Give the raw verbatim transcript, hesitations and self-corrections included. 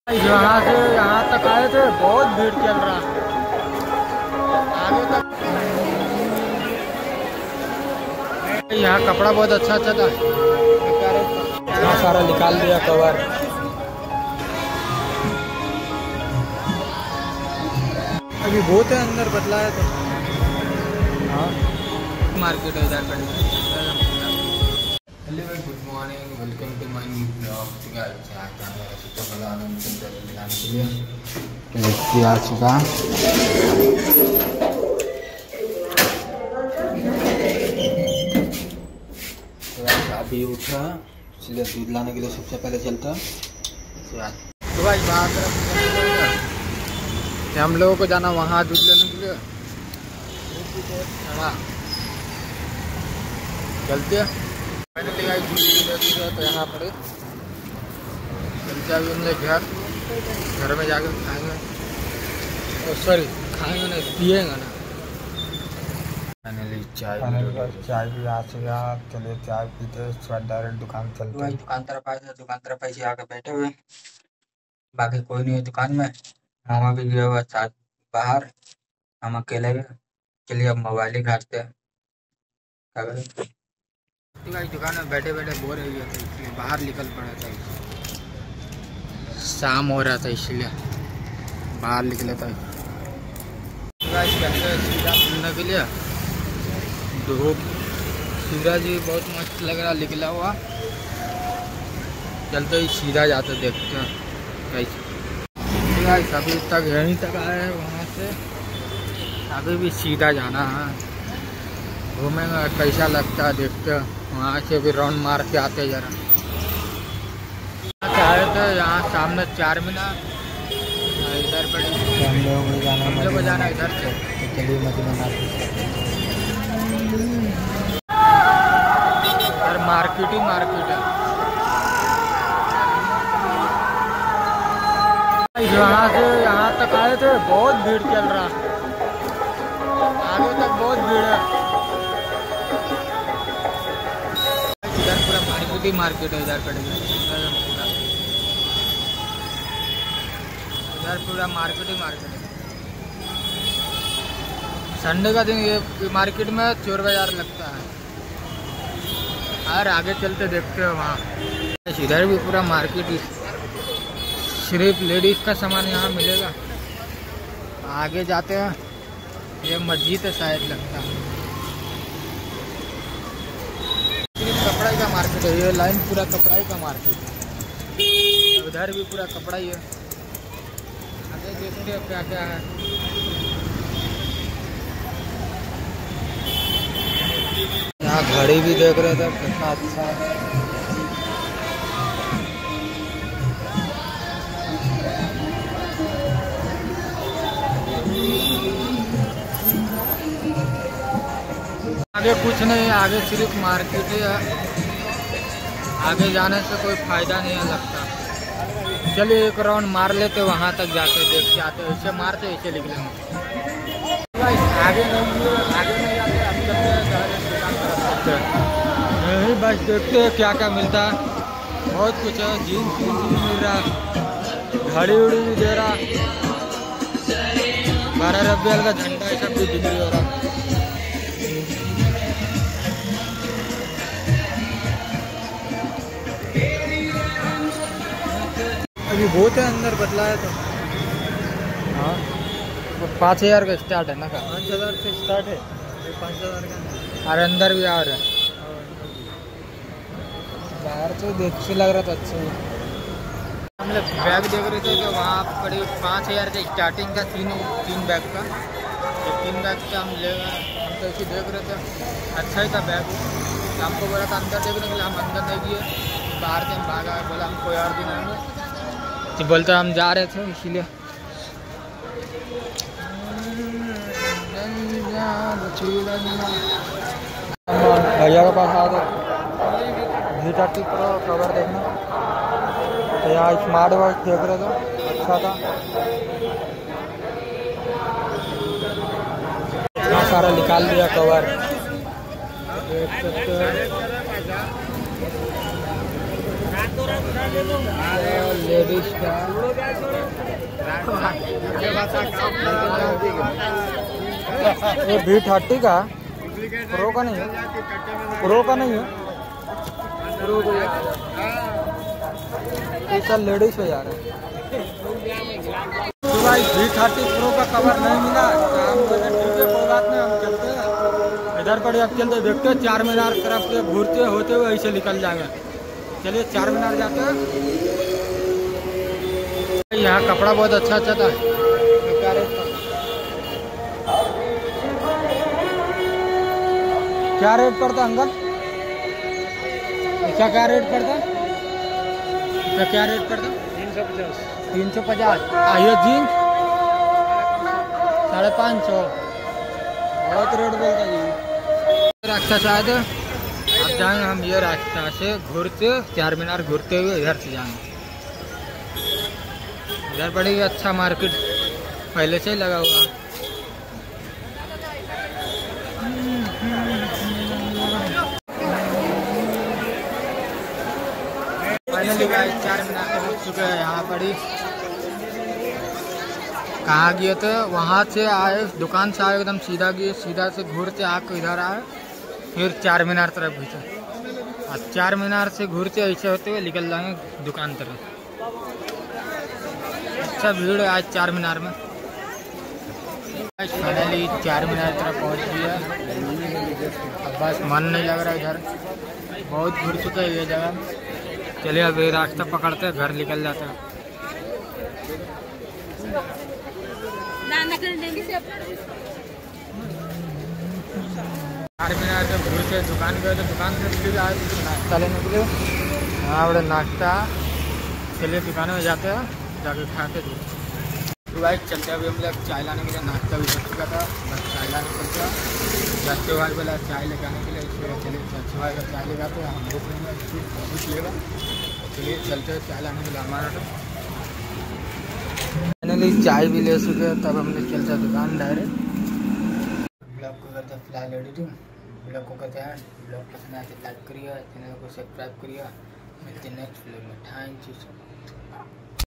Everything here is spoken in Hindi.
यहाँ से यहाँ तक आए थे, बहुत भीड़ चल रहा आगे तक। यहाँ कपड़ा बहुत अच्छा अच्छा था, यहाँ सारा निकाल दिया कवर। अभी बहुत है अंदर, बदलाया तो हाँ मार्केट है इधर। Hello good morning, welcome to my new blog. दिखाने के लिए आ चुका अभी उठा, इसलिए दूध लाने के लिए सबसे पहले चलता। तो भाई बात हम लोगों को जाना वहाँ दूध लेने के लिए, चलते हैं। फाइनली गाइस दूध लेती है तो यहाँ पर चलते अभी हम लोग घर घर में जाकर खाएंगे, सॉरी खाएंगे नहीं पिएंगे ना। फाइनली चाय चाय भी आ चुका, चलिए चाय पीते डायरेक्ट दुकान चलते हैं। दुकान तरफ आए थे, दुकान तरफ ऐसे आके बैठे हुए, बाकी कोई नहीं है दुकान में। मामा भी गया हुआ चाय बाहर, हम अकेले गए। चलिए अब मोबाइल ही घाटते हैं, क्या करें। दुकान में बैठे बैठे बोर हो गया था, इसलिए बाहर निकल पड़ा था। शाम हो रहा था इसलिए बाहर निकले था। सीधा घूमने के लिए, धूप सूरज भी बहुत मस्त लग रहा निकला हुआ। चलते ही सीधा जाते देखते हैं कैसे। अभी तक यहीं तक आए हैं, वहाँ से अभी भी सीधा जाना है। घूमेंगे कैसा लगता है देखते हैं, वहाँ से भी राउंड मार के आते जरा। आए थे यहाँ सामने चार मीनार, इधर पर हम लोग को जाना हम लोग जाना इधर से। चलिए मदीना और मार्केट ही मार्केट है। यहाँ से यहाँ तक आए थे, बहुत भीड़ चल रहा आगे तक, बहुत भीड़ है। इधर पूरा मार्केट ही मार्केट है, इधर पड़ेगा इधर पूरा मार्केट ही मार्केट है। संडे का दिन ये मार्केट में चोर बाजार लगता है। और आगे चलते देखते हो वहाँ, इधर भी पूरा मार्केट ही, सिर्फ लेडीज का सामान यहाँ मिलेगा। आगे जाते हैं, ये मस्जिद है शायद लगता है। सिर्फ कपड़ा ही का मार्केट है, ये लाइन पूरा कपड़ा ही का मार्केट है। उधर भी पूरा कपड़ा ही है। आगे देखते हैं क्या क्या है। यहाँ घड़ी भी देख रहे थे, कितना अच्छा है। आगे कुछ नहीं, आगे सिर्फ मार्केट ही है। आगे जाने से कोई फायदा नहीं है लगता। चलिए एक राउंड मार लेते, वहाँ तक जाते देख के आते। ऐसे मारते ऐसे निकलेंगे। आगे नहीं आगे नहीं जाते, हम चलते हैं दुकान तरफ चलते हैं। यही बस देखते हैं क्या क्या मिलता है। बहुत कुछ है, जीन्स जीन्स भी मिल रहा, घड़ी उड़ी भी दे रहा, बारह रबियल का झंडा ये सब भी बिक्री हो रहा। अभी बहुत है अंदर, बदलाया तो हाँ पाँच हज़ार का स्टार्ट है ना, का पाँच हज़ार से स्टार्ट है, पाँच हज़ार का। और अंदर भी आ रहा है, बाहर तो देख से लग रहा था अच्छा। हम लोग बैग देख रहे थे कि वहाँ करीब पाँच हज़ार से स्टार्टिंग का, तीन तीन बैग का। ये तीन बैग का हम लेगा, हम तो ऐसे देख रहे थे, अच्छा ही था बैग। हमको बोला था अंदर देखने के लिए, हम अंदर नहीं दिए, बाहर से हम भागा, बोला हम कोई और दिन आएंगे तो बोलते हम जा रहे थे इसीलिए। भैया के पास आ गए, वी थर्टी प्रो कवर देखना। तो यहाँ स्मार्ट वॉच देख रहे थे, अच्छा था। यहाँ सारा निकाल दिया कवर, देख सकते हैं। लेडीज का ये भी थर्टी का प्रो का नहीं है, प्रो का नहीं है, प्रो को ये लेडीज हो जा रहा है। तो भाई भी थर्टी प्रो का कवर नहीं मिला तो हम बोले ठीक है कोई बात नहीं, हम चलते हैं इधर पर। अब चलते देखते हैं चार मीनार तरफ से घूरते होते हुए ऐसे निकल जाएगा। चलिए चार मीनार जाते हैं। यहाँ कपड़ा बहुत अच्छा अच्छा था। क्या रेट क्या रेट पड़ता अंकल? इसका क्या रेट पड़ता? इसका क्या रेट पड़ता? तीन सौ पचास तीन सौ पचास ये जीन्स साढ़े पाँच सौ बहुत रेट बोलता जी। रास्ता शायद अब जाएंगे हम, ये रास्ता से घूरते चार मीनार घूरते हुए इधर से जाएंगे। इधर बड़ी अच्छा मार्केट पहले से ही लगा हुआ। फाइनली गाइस चार मीनार पे पहुंच चुके हैं। यहाँ पर ही कहाँ गए थे, वहाँ से आए दुकान से आए एकदम सीधा गए, सीधा से घूरते आके इधर आए, फिर चार मीनार तरफ घुसे और चार मीनार से घूरते ऐसे होते हुए निकल जाएंगे दुकान तरफ। अच्छा भीड़ है आज चार मीनार में। फाइनली चार मीनार तरफ पहुँच गया। अब बस मन नहीं लग रहा इधर, बहुत घूर चुके हैं ये जगह। चलिए अब ये रास्ता पकड़ते हैं, घर निकल जाते हैं। चार मीनार जब घूर के दुकान गए तो दुकान से फिर आज नाश्ता लेने के लिए यहाँ बड़े नाश्ता। चलिए दुकान में जाते हैं, जाके खा के तो भाई चलते अभी हम लोग चाय लाने के लिए। नाश्ता भी कर चुका था, बस चाय लाने चलते हैं। चाचे भाई बोला चाय लेके आने के लिए, इसलिए चलिए चाचे भाई का चाय लेगा तो हम रुक लेंगे, कुछ लेगा। चलिए चलते हैं चाय लाने के लिए हमारा। तो फाइनली चाय भी ले चुके, तब हम लोग चलते दुकान डायरेक्ट। ब्लॉग को करते फिलहाल एडिटिंग, ब्लॉग को करते हैं। ब्लॉग पसंद आए तो लाइक करिए, चैनल को सब्सक्राइब करिए। मिलते हैं नेक्स्ट वीडियो में। Thank you.